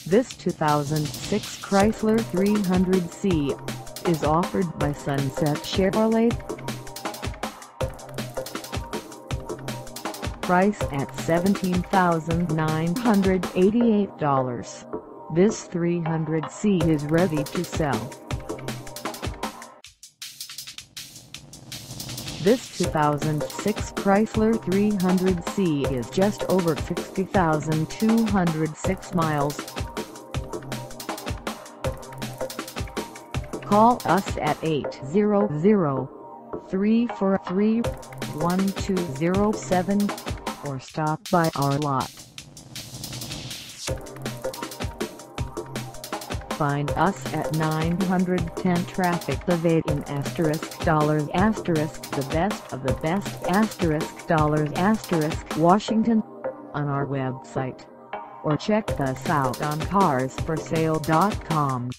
This 2006 Chrysler 300C is offered by Sunset Chevrolet. Price at $17,988. This 300C is ready to sell. This 2006 Chrysler 300C is just over 60,206 miles. Call us at 800-343-1207 or stop by our lot. Find us at 910 Traffic Ave in *** the best of the best *** Washington on our website, or check us out on carsforsale.com.